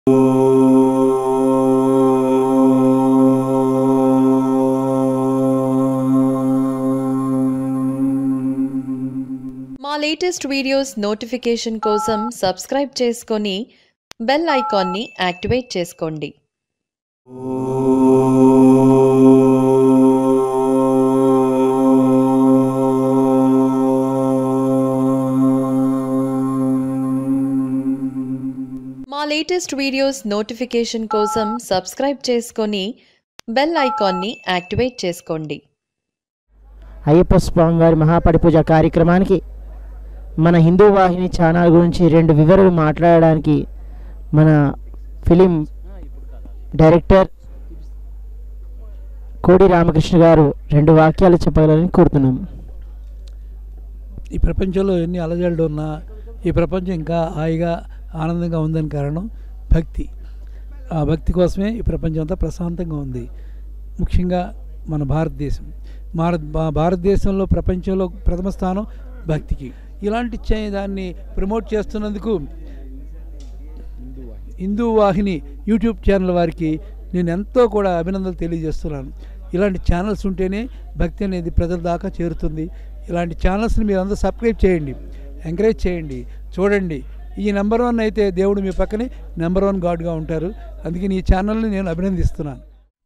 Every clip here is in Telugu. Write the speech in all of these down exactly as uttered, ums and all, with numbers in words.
మా లేటెస్ట్ వీడియోస్ నోటిఫికేషన్ కోసం సబ్స్క్రైబ్ చేసుకొని బెల్ ఐకాన్ని యాక్టివేట్ చేసుకోండి. మా లేటెస్ట్ వీడియోస్ నోటిఫికేషన్ కోసం సబ్స్క్రైబ్ చేసుకొని బెల్ ఐకాన్ని యాక్టివేట్ చేసుకోండి. అయ్యప్ప స్వామి వారి మహాపడి పూజ కార్యక్రమానికి మన హిందూ వాహిని ఛానల్ గురించి రెండు వివరాలు మాట్లాడడానికి మన ఫిలిం డైరెక్టర్ కోడి రామకృష్ణ గారు రెండు వాక్యాలు చెప్పగలని కోరుతున్నాం. ఈ ప్రపంచంలో ఎన్ని అలజడులు ఉన్నా ఈ ప్రపంచం ఇంకా హాయిగా ఆనందంగా ఉందని కారణం భక్తి. ఆ భక్తి కోసమే ఈ ప్రపంచం అంతా ప్రశాంతంగా ఉంది. ముఖ్యంగా మన భారతదేశం భారత్ భారతదేశంలో ప్రపంచంలో ప్రథమ స్థానం భక్తికి. ఇలాంటి దాన్ని ప్రమోట్ చేస్తున్నందుకు హిందూ వాహిని యూట్యూబ్ ఛానల్ వారికి నేను ఎంతో కూడా అభినందనలు తెలియజేస్తున్నాను. ఇలాంటి ఛానల్స్ ఉంటేనే భక్తి అనేది ప్రజల దాకా చేరుతుంది. ఇలాంటి ఛానల్స్ని మీరు అందరూ సబ్స్క్రైబ్ చేయండి, ఎంకరేజ్ చేయండి, చూడండి. ఈ నెంబర్ వన్ అయితే దేవుడు మీ పక్కనే నెంబర్ వన్ గాడ్గా ఉంటారు. అందుకని ఈ ఛానల్ని నేను అభినందిస్తున్నాను.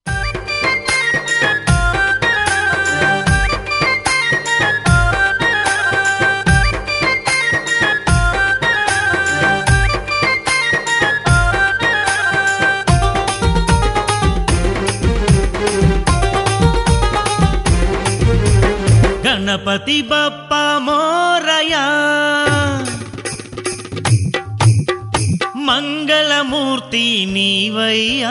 గణపతి బప్పా మోరయా మంగళమూర్తి నీవయ్యా.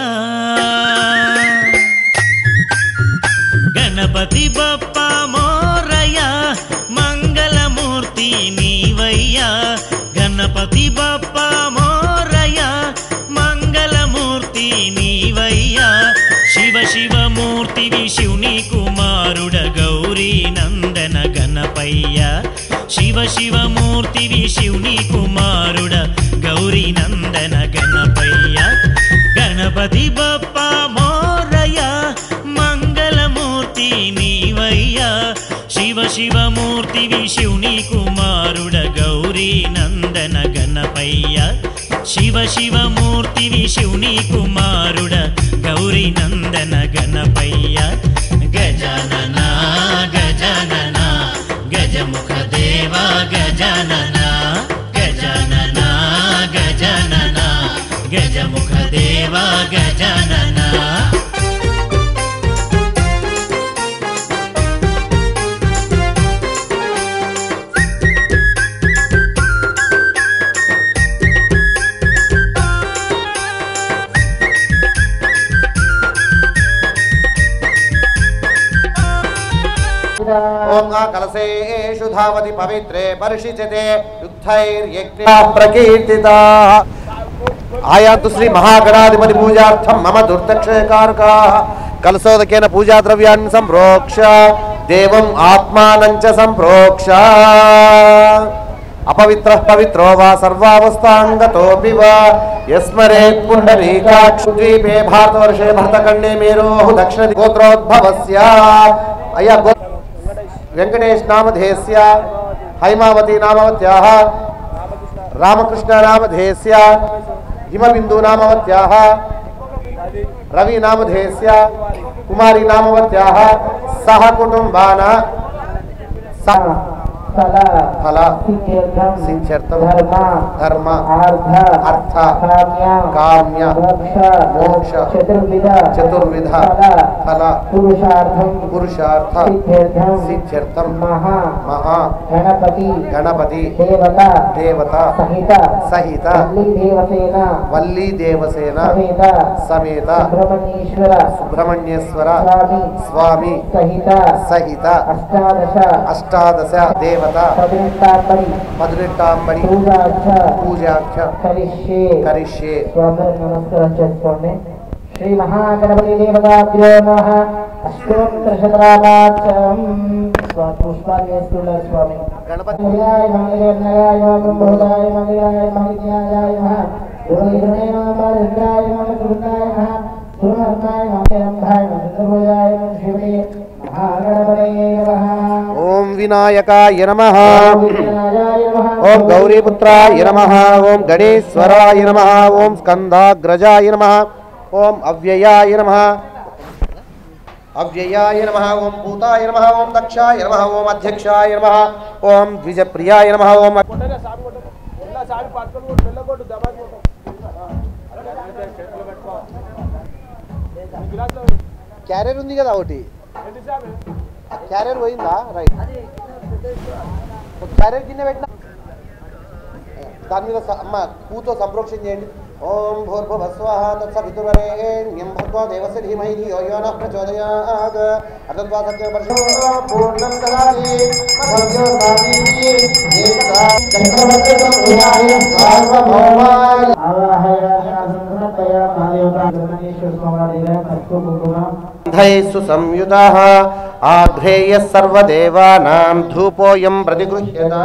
గణపతి బప్పా మోరయా మంగళమూర్తి నీవయ్యా. గణపతి బప్పా మోరయా మంగళమూర్తి నీవయ్యా. శివ శివమూర్తివి శివుని కుమారుడ గౌరీ నందన గణపయ్య. శివ శివమూర్తివి శివుని కుమారుడ గౌరీ నందన గణపయ్య. గణపతి బప్పా మోరయా మంగళమూర్తి నీవయ్యా. శివ శివమూర్తివి శివుని కుమారుడ గౌరీ నందన గణపయ్య. శివ శివమూర్తివి శివుని కుమారుడ గౌరీ నందన గణపయ్య. గజానన గజానన గజముఖ దేవా గజానన. గజానన గజానన గజముఖ దేవా గజానన. ओम कलशेषु धावति पवित्रे परिषिचते युद्धैर्यज्ञ प्रकीर्तिता. आयान्तु श्री महागणाधिपति पूजार्थं मम दुर्दक्षकारकाः. कलशोदकेन पूजा द्रव्याणि संप्रोक्ष देवम् आत्मानं च संप्रोक्ष. अपवित्रः पवित्रो वा सर्वावस्थाङ्गतोऽपि वा यस्मरेत् पुण्डरीकाक्षद्वीपे भारतवर्षे भरतखण्डे मेरोः दक्षिण गोत्रोद्भवस्य. अय्या वेंकटेश नामधेयस्य हैमावती नामवत्याः रामकृष्ण नामधेयस्य हिमबिंदु नामवत्याः रवि नामधेयस्य कुमारी नामवत्याः सह कुटुंबाना फल सिंचर्थम धर्म अर्थ काम्य मोक्ष चतुर्विध फल पुरुषार्थ सिद्ध्यर्थम महा गणपति गणपति देवता देवता सहित सहित वल्ली देवसेन समेत सुब्रह्मण्येश्वर सुब्रह्मण्येश्वर स्वामी सहित सहित अष्टादश अष्टादश देव పదినెట్టాంబడి పూజాఖ్య కరిష్యే. నమస్కారం చేసుకోండి. శ్రీ మహాగణపతి దేవతాభ్యో నమః. అష్టోత్తర శతనామార్చనం. పుష్పాలు వేస్తున్నారు స్వామి. గణపతి మంగళాయ మంగళాయ బ్రహ్మోదాయ మంగళాయ మంగళాయ ఓం వినాయకాయ నమః. ఓం గౌరీపుత్రాయ నమః. ఓం గణేశ్వరాయ నమః. ఓం స్కందాగ్రజాయ నమః. ఓం అవ్యయాయ నమః. అవ్యయాయ నమః. ఓం భూతాయ నమః. ఓం దక్షాయ నమః. ఓం అధ్యక్షాయ నమః. ఓం ద్విజప్రియాయ నమః. ఓం క్యారియర్ ఉంది కదా ఒకటి, క్యారియర్ పోయిందా? రైట్, క్యారియర్ కింద పెట్టిన దాని మీద అమ్మ పూతో సంప్రోక్షణ చేయండి. ఓం భూర్భువస్వః తత్సవితుర్వరేణ్యం భర్గో దేవస్య ధీమహి ధియో యో నః ప్రచోదయాత్. అతద్వా సత్యం పరిశుద్ధం పూర్ణం దదాతి మధ్యో దాతి ఏకదా చక్రవర్తి సంయాయ సార్వభౌమాయ ధైసు సంయుతః ఆధ్రేయ సర్వదేవానాం ధూపోయం ప్రతిగృహ్యత.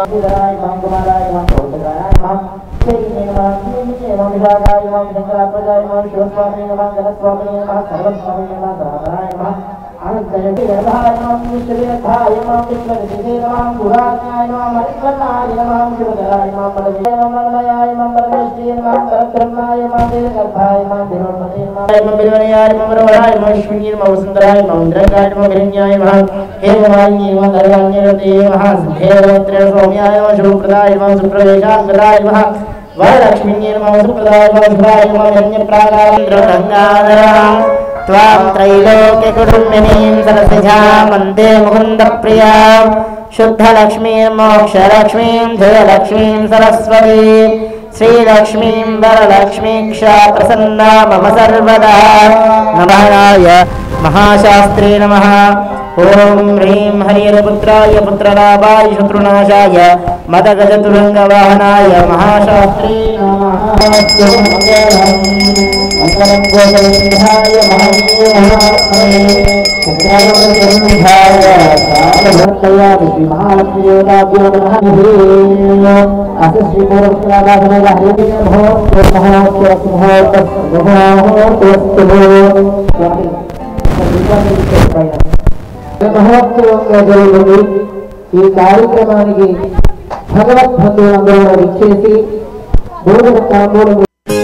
త్వాం త్రైలోక్య కుటుంబినీం సరసిజాం వందే ముకుందప్రియాం శుద్ధలక్ష్మీర్మోక్షలక్ష్మీం జయలక్ష్మీం సరస్వతీం శ్రీలక్ష్మీం వరలక్ష్మీక్షా ప్రసన్నా మమ సర్వదా. నమః మహాశాస్త్రే నమః. ఓం హ్రీం హరిహరపుత్రాయ పుత్రలాభాయ శత్రునాశాయ మదగజతురంగవాహనాయ మహాశాస్త్రే నమః. మహోత్సవంగా జరుగుతుంది. ఈ కార్యక్రమానికి భగవద్బంధువులందరూ విచ్చేసి భోజన తాంబూలం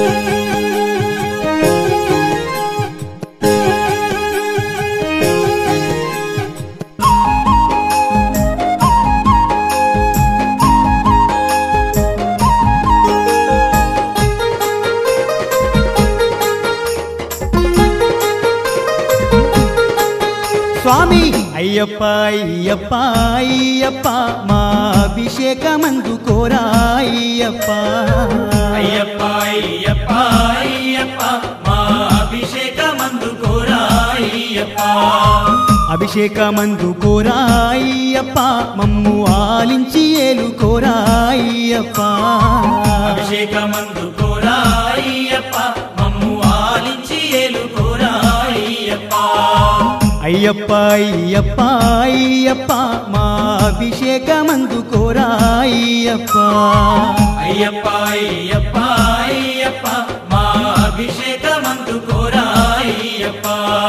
స్వామి అయ్యప్ప అయ్యప్ప అయ్యప్ప మా అభిషేకమందుకోరా అయ్యప్ప. అయ్యప్ప అయ్యప్ప అయ్యప్ప మా అభిషేకమందుకోరా అయ్యప్ప. అభిషేకమందుకోరా అయ్యప్ప మమ్ము ఆలించి ఏలుకోరా అయ్యప్ప. అభిషేకమందుకోరా అయ్యప్ప మమ్ము ఆలించి ఏలుకోరా అయ్యప్ప. అయ్యప్ప అయ్యప్ప అయ్యప్ప మా అభిషేకమందుకోరా అయ్యప్ప. అయ్యప్ప అయ్యప్ప అయ్యప్ప మా అభిషేకమందుకోరా అయ్యప్ప.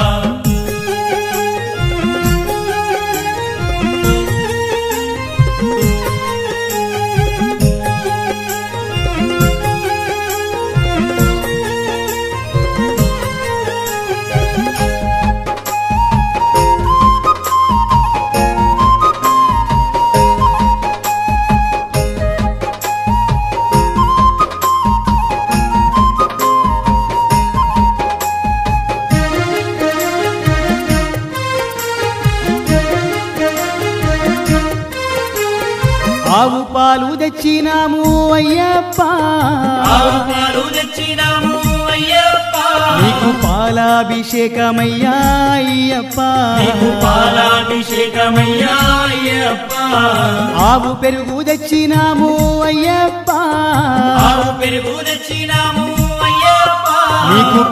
ఆవు పాలు తెచ్చినాము అయ్యప్ప. ఆవు పాలు తెచ్చినాము అయ్యప్ప. నీకు పాలాభిషేకమయ్యా అయ్యప్ప. నీకు పాలాభిషేకమయ్యా అయ్యప్ప. ఆవు పెరుగు తెచ్చినాము అయ్యప్ప. ఆవు పెరుగు తెచ్చినాము అయ్యప్ప. నీకు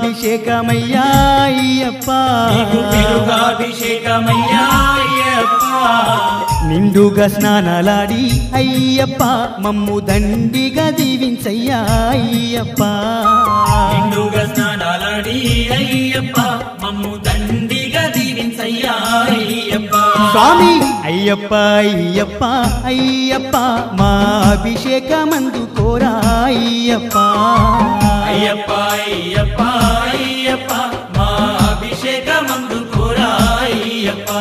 పెరుగాభిషేకమయ్యా అయ్యప్ప. నీకు పెరుగాభిషేకమయ్యా అయ్యప్ప. నిండుగా స్నానాలాడి అయ్యప్ప మమ్ము దండిగా దీవించయ్యా అయ్యప్ప నిండుగా స్నానాలాడి అయ్యప్ప మమ్ము దండిగా దీవించయ్యా అయ్యప్ప స్వామి అయ్యప్ప అయ్యప్ప అయ్యప్ప మా అభిషేకమందు కోరా అయ్యప్ప అయ్యప్ప అయ్యప్ప అయ్యప్ప మా అభిషేకమందు కోరా అయ్యప్ప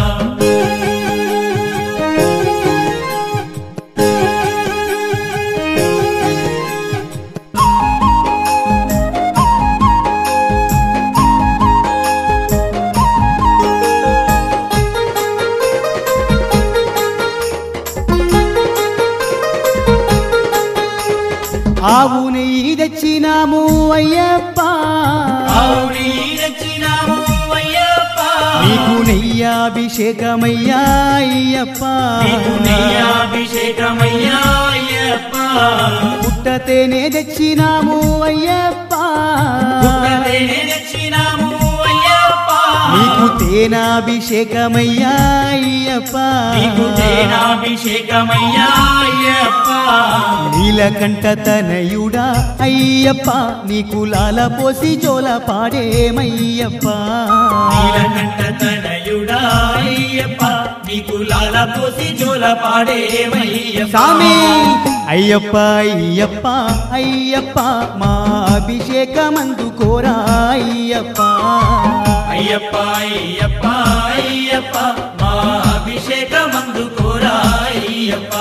ఆవు నెయ్యి తెచ్చినాము అయ్యప్ప ఆవు నెయ్యి తెచ్చినాము అయ్యప్ప నీకు నెయ్యాభిషేకమయ్యా అయ్యప్ప నీకు నెయ్యాభిషేకమయ్యా అయ్యప్ప పుట్టతేనే తెచ్చినాము అయ్యప్ప పుట్టతేనే తెచ్చినాము అయ్యప్ప నీకు తేనాభిషేకమయ్యా అయ్యప్ప నీకు తేనాభిషేకమయ్యా అయ్యప్ప నీలకంఠ తనయుడా అయ్యప్ప నీకు లాల పోసి జోల పాడేమయ్యప్ప నీలకంఠ తనయుడా అయ్యప్ప నీకు లాల పోసి జోల పాడేమయ్యప్ప స్వామి అయ్యప్ప అయ్యప్ప అయ్యప్ప మా అభిషేకమందు కోరా అయ్యప్ప అయ్యప్ప అయ్యప్ప అయ్యప్ప మా అభిషేకమందు కోరా అయ్యప్ప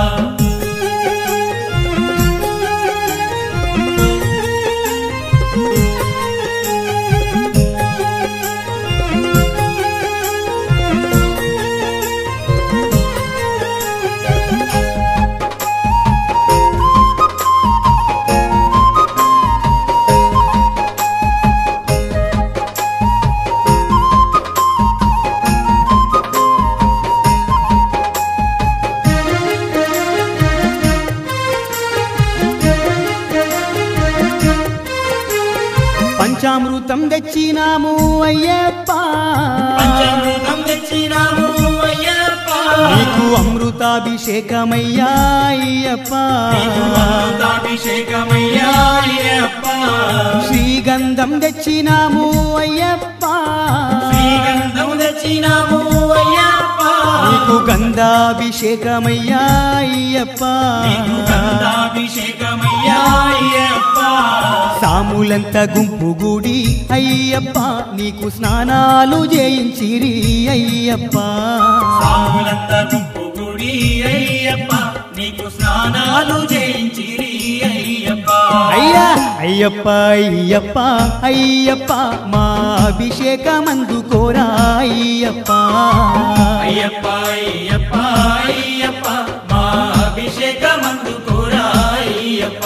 పంచామృతం తెచ్చినాము అయ్యప్ప పంచామృతం తెచ్చినాము అయ్యప్ప నీకు అమృతాభిషేకమయ్యా అయ్యప్ప నీకు అమృతాభిషేకమయ్యా అయ్యప్ప శ్రీగంధం తెచ్చినాము అయ్యప్ప శ్రీగంధం తెచ్చినాము అయ్యప్ప నీకు గంధాభిషేకమయ్యా అయ్యప్ప నీకు గంధాభిషేకమయ్యా అయ్యప్ప సాములంత గుంపు గుడి అయ్యప్ప నీకు స్నానాలు చేయించిరి అయ్యప్ప సాములంత గుంపు గుడి అయ్యప్ప నీకు స్నానాలు చేయించిరి అయ్యప్ప అయ్యా అయ్యప్ప అయ్యప్ప అయ్యప్ప మా అభిషేకమందు కోరా అయ్యప్ప అయ్యప్ప అయ్యప్ప అయ్యప్ప మా అభిషేకమందు కోరా అయ్యప్ప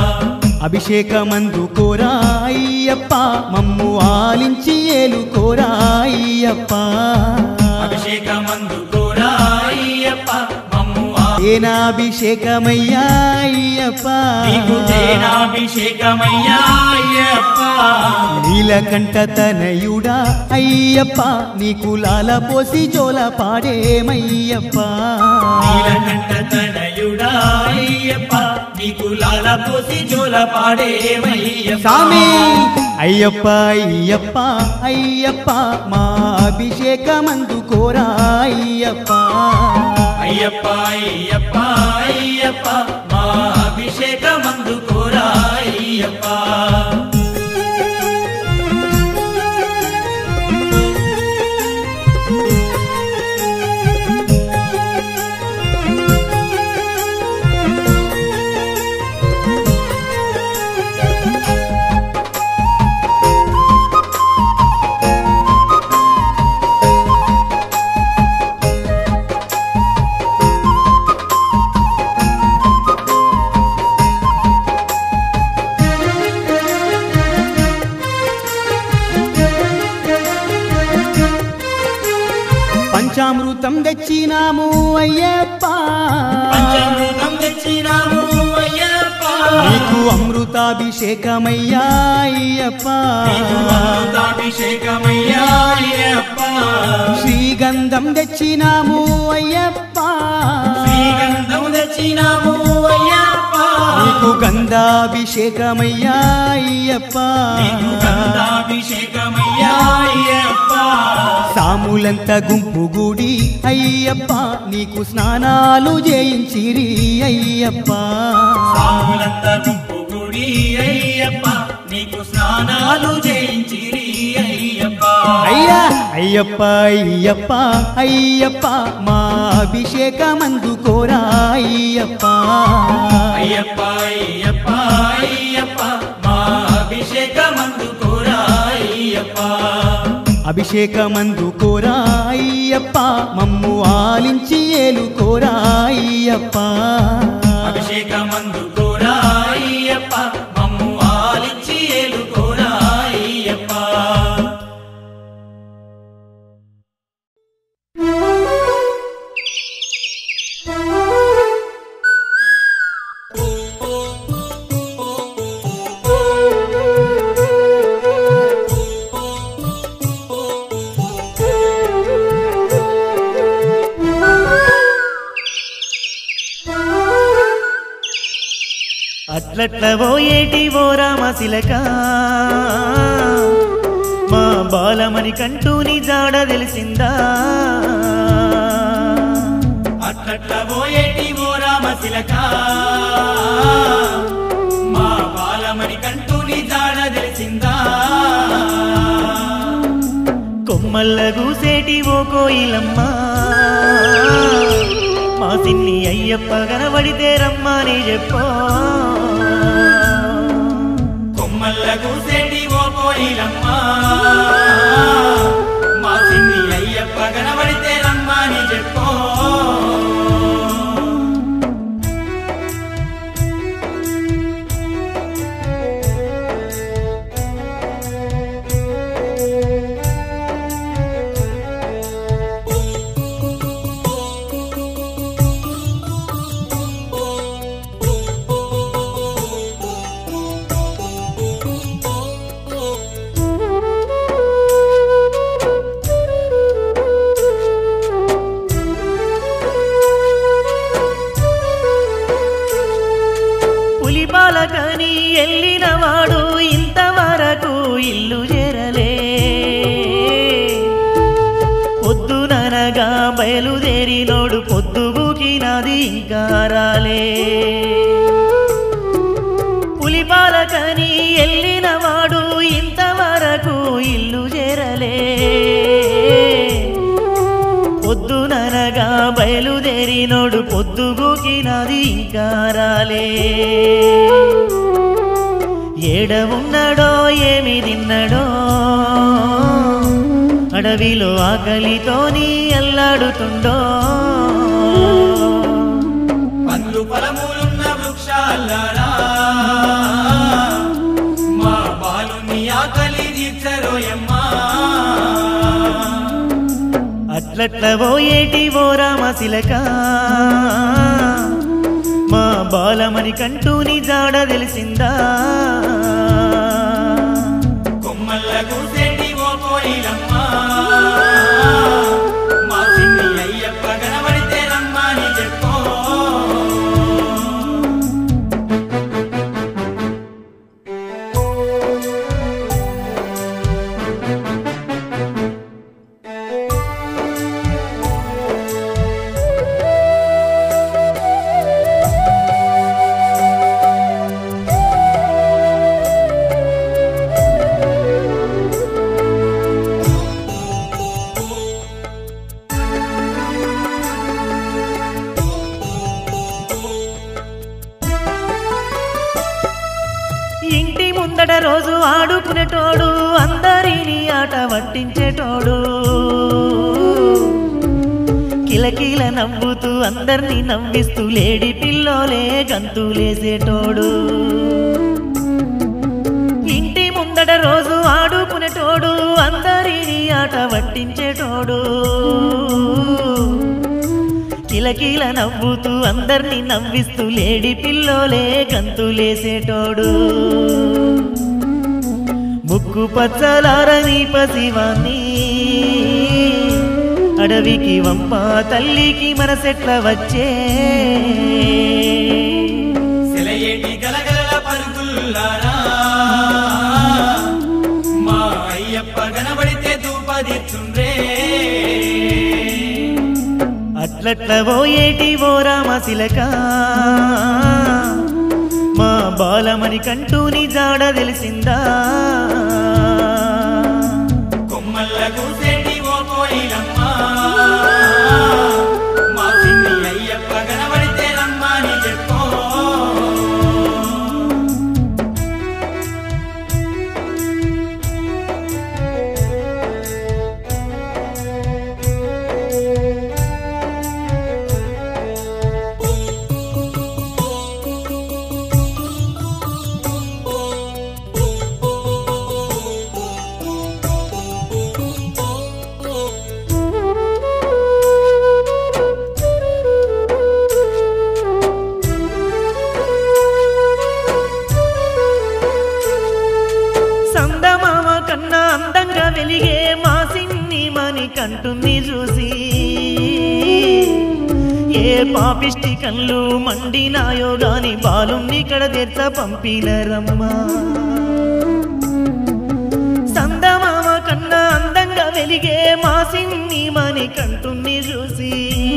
అభిషేకమందు కోరా అయ్యప్ప మమ్ము ఆలించి ఏలు కోరా అయ్యప్ప అభిషేకమందు కోరా అయ్యప్ప మమ్ము తేనాభిషేకమయ్యా అయ్యప్ప నీకు తేనాభిషేకమయ్యా అయ్యప్ప నీలకంఠ తనయుడా అయ్యప్ప నీకు లాల పోసి జోల పాడేమయ్యప్ప నీలకంఠ తనయుడా అయ్యప్ప నీకు లాల పోసి జోల పాడేమయ్యప్ప స్వామి అయ్యప్ప అయ్యప్ప అయ్యప్ప మా అభిషేకమందు కోరా అయ్యప్ప అయ్యప్ప అయ్యప్ప అయ్యప్ప మా అభిషేకమందు కోరా అయ్యప్ప పంచామృతం తెచ్చినాము అయ్యప్ప పంచామృతం తెచ్చినాము అయ్యప్ప నీకు అమృతాభిషేకమయ్యా అయ్యప్ప నీకు అమృతాభిషేకమయ్యా అయ్యప్ప శ్రీగంధం తెచ్చినాము అయ్యప్ప శ్రీగంధం తెచ్చినాము అయ్యప్ప నీకు గంధాభిషేకమయ్యా అయ్యప్ప నీకు గంధాభిషేకమయ్యా అయ్యప్ప సాములంత గుంపు గుడి అయ్యప్ప నీకు స్నానాలు చేయించిరి అయ్యప్ప సాములంత గుంపు గుడి అయ్యప్ప నీకు స్నానాలు చేయించిరి అయ్యప్ప అయ్యా అయ్యప్ప అయ్యప్ప అయ్యప్ప మా అభిషేకమందుకోరా అయ్యప్ప అయ్యప్ప అయ్యప్ప అయ్యప్ప మా అభిషేకమందుకోరా అయ్యప్ప అభిషేకమందుకోరా అయ్యప్ప మమ్ము ఆలించి ఏలుకోరా అయ్యప్ప అభిషేకమందుకోరా అయ్యప్ప మమ్ము ఆలించి ఏలుకోరా అయ్యప్ప అట్లట్ల పోయేటి ఓ రామశిలక మా బాలమని కంటూని జాడ తెలిసిందా అట్లట్ల పోయేటి ఓ రామశిలక మా బాలమని కంటూని జాడ తెలిసిందా కొమ్మల్ల గూసేటి ఓ కోయిలమ్మ మా సిన్ని అయ్యప్ప కనబడితే రమ్మని చెప్పో కొమ్మల్ల కూసేటి ఓ కోయిలమ్మ మా సిన్ని అయ్యప్ప కనబడితే రమ్మని చెప్పో పులిపాలకని ఎల్లినవాడు ఇంతవరకు ఇల్లు చేరలే పొద్దుననగా బయలుదేరినోడు పొద్దుబూకినది ఇంకా రాలే పులిపాలకని ఎల్లినవాడు ఇంతవరకు ఇల్లు చేరలే పొద్దుననగా బయలుదేరినోడు పొద్దుగూకినది ఇంకా రాలే ఏడ ఉన్నాడో ఏమి తిన్నాడో అడవిలో ఆకలితోని అల్లాడుతుండో పండ్లు ఫలములున్న వృక్షాలారా మా బాలుని ఆకలి తీర్చరోయమ్మా అట్లట్ల పోయేటి ఓ రామశిలక మా బాలమని కంటూని జాడ తెలిసిందా కొమ్మల్ల కూసేటి ఓ కోయిలమ్మ మా సిన్ని అయ్యప్ప కనబడితే రమ్మని చెప్పో ఇంటి ముందట రోజు ఆడుకునేటోడు అందరిని ఆట పట్టించేటోడు కిలకిల నవ్వుతూ అందరినీ నవ్విస్తూ లేడి పిల్లోలే గంతులేసేటోడు ఇంటి ముందట రోజు ఆడుకునేటోడు అందరిని ఆట పట్టించేటోడు కిలకిల నవ్వుతూ అందరినీ నవ్విస్తూ లేడి పిల్లోలే గంతులేసేటోడు ముక్కు పచ్చలారని పసివాన్ని అడవికి వంప తల్లికి మనసెట్ల వచ్చే సెలయేటి గలగల పరుగుల్లారా మా అయ్యప్ప గణబడితే దూపదిత్తుండ్రే అట్లట్ల పోయేటి ఓ రామశిలక మా బాలమని కంటూని జాడ తెలిసిందా కొమ్మల్ల కూసేటి ఓ కోయిలమ్మ మా సిన్ని అయ్యప్ప గణబడితే రమ్మని చెప్పో సందమామ కన్నా అందంగా వెలిగే మా సిన్ని మని కంటుని చూసి ఏ పాపిష్టి కళ్ళు మండినాయో గాని బాలుణ్ణి కడ తెర్చ పంపినరమ్మా సందమామ కన్నా అందంగా వెలిగే మా సిన్ని మని కంటుని చూసి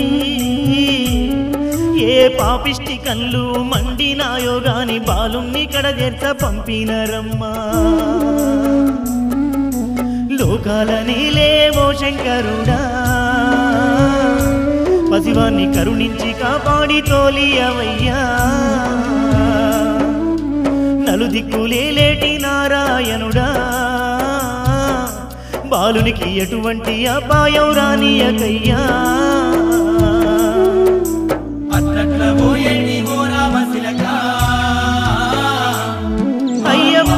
ఏ పాపిష్టి కళ్ళు మండినాయో గాని బాలుణ్ణి కడ తెర్చ పంపినరమ్మా లోకాల నీలేవో శంకరుడా పసివాన్ని కరుణించి కాపాడి తోలియవయ్యా నలుదిక్కులేలేటి నారాయణుడా బాలునికి ఎటువంటి అపాయం రానియకయ్యా అట్లట్ల పోయేటి ఓ రామశిలక అయ్యప్ప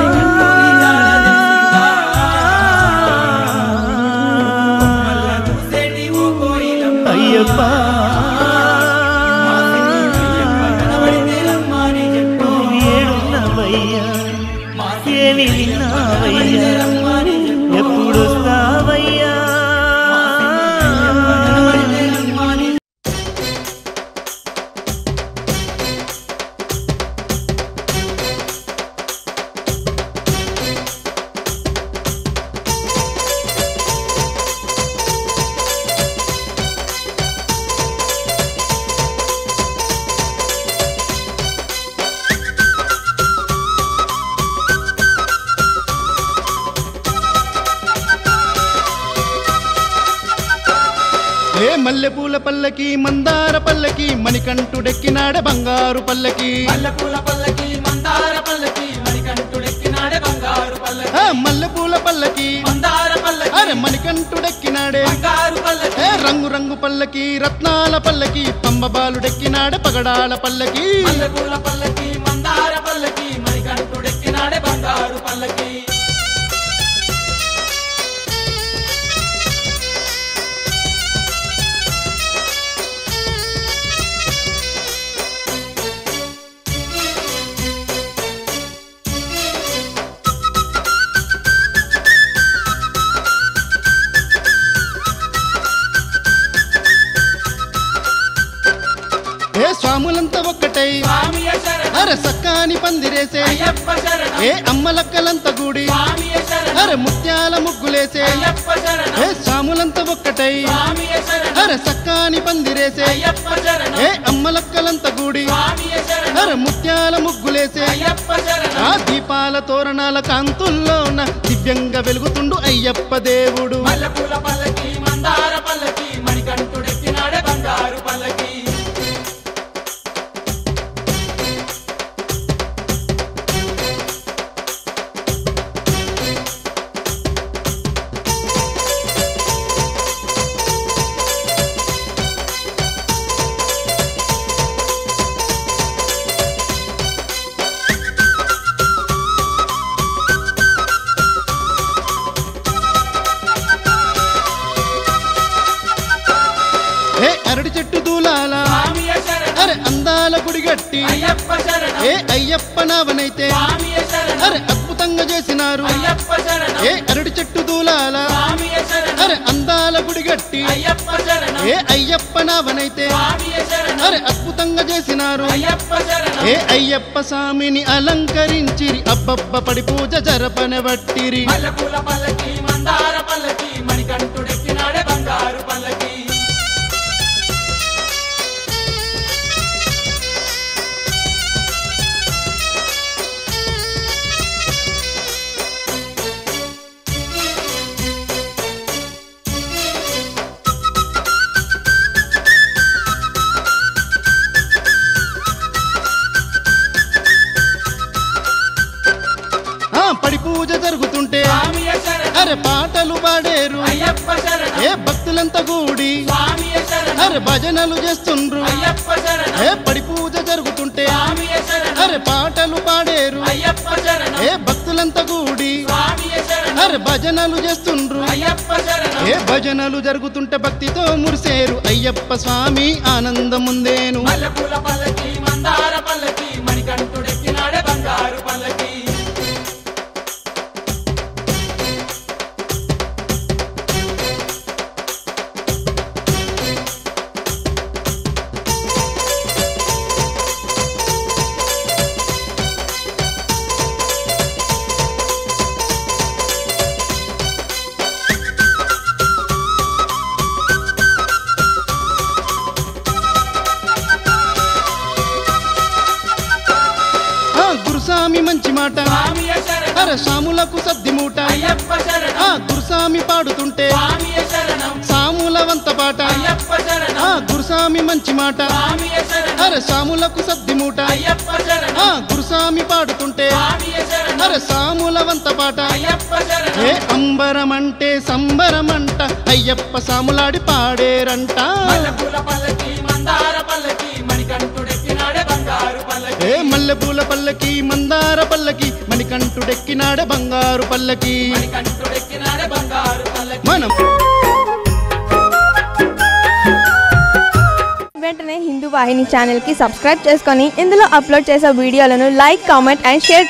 అయ్యప్ప ఏడున్నవయ్యా ఏమి విన్నావయ్యా ఎప్పుడు వస్తావయ్యా ఏ మల్లెపూల పల్లకి మందార పల్లకి మణికంఠుడెక్కినాడ బంగారు పల్లకి మల్లెపూల పల్లకి మందార పల్లకి మణికంఠుడెక్కినాడే బంగారు పల్లకి ఆ మల్లెపూల పల్లకి మందార పల్లకి అరే మణికంఠుడెక్కినాడే బంగారు పల్లకి ఏ రంగు రంగు పల్లకి రత్నాల పల్లకి పంబబాలుడెక్కినాడ పగడాల పల్లకి మల్లెపూల పల్లకి మందార పల్లకి మణికంఠుడెక్కినాడే బంగారు పల్లకి ఏ స్వాములంతా ఒక్కటై స్వామియ శరణం అరే సక్కాని పందిరేసే అయ్యప్ప శరణం ఏ అమ్మలక్కలంతా కూడి స్వామియ శరణం అరే ముత్యాల ముగ్గులేసే అయ్యప్ప శరణం ఏ స్వాములంతా ఒక్కటై స్వామియ శరణం అరే సక్కాని పందిరేసే అయ్యప్ప శరణం ఏ అమ్మలక్కలంతా కూడి స్వామియ శరణం అరే ముత్యాల ముగ్గులేసే అయ్యప్ప శరణం ఆ దీపాల తోరణాల కాంతుల్లోన దివ్యంగా వెలుగుతుండు అయ్యప్ప దేవుడు మల్లెపూల పల్లకి మందార పల్లకి మణికంఠుడెక్కినాడే బంగారు పల్లకి ఏ అరటి చెట్టు దూలాల స్వామియ శరణం అరే అందాల గుడిగట్టి అయ్యప్ప శరణం ఏ అయ్యప్ప నావనైతే స్వామియ శరణం అరే అద్భుతంగా చేసినారు అయ్యప్ప శరణం ఏ అరటి చెట్టు దూలాల స్వామియ శరణం అరే అందాల గుడిగట్టి బట్టి ఏ అయ్యప్ప నావనైతే అరే అద్భుతంగా చేసినారు ఏ అయ్యప్ప స్వామిని అలంకరించిరి అబ్బబ్బ పడి పూజ జరపన బట్టిరి పడి పూజ జరుగుతుంటే అరే పాటలు పాడేరు ఏ భక్తులంతా కూడి అరే భజనలు చేస్తుండ్రు ఏ పడి పూజ జరుగుతుంటే అరే పాటలు పాడేరు ఏ భక్తులంతా కూడి అరే భజనలు చేస్తుండ్రు ఏ భజనలు జరుగుతుంటే భక్తితో మురిసేరు అయ్యప్ప స్వామి ఆనందం ముందేను గురుస్వామి మంచి మాట అరే సాములకు సద్ది మూట ఆ గురుస్వామి పాడుతుంటే సాముల వంత పాట ఆ గురుస్వామి మంచి మాట అరే సాములకు సద్ది మూట ఆ గురుస్వామి పాడుతుంటే అరే సాముల వంత పాట ఏ అంబరమంటే సంబరమంట అయ్యప్ప సాములాడి పాడేరంట ఏ మల్లెపూల పల్లకి మందార పల్లకి మణికంఠుడెక్కినాడే బంగారు పల్లకి మనం వెంటనే హిందూ వాహిని ఛానల్ కి సబ్స్క్రైబ్ చేసుకొని ఇందులో అప్లోడ్ చేసే వీడియోలను లైక్ కామెంట్ అండ్ షేర్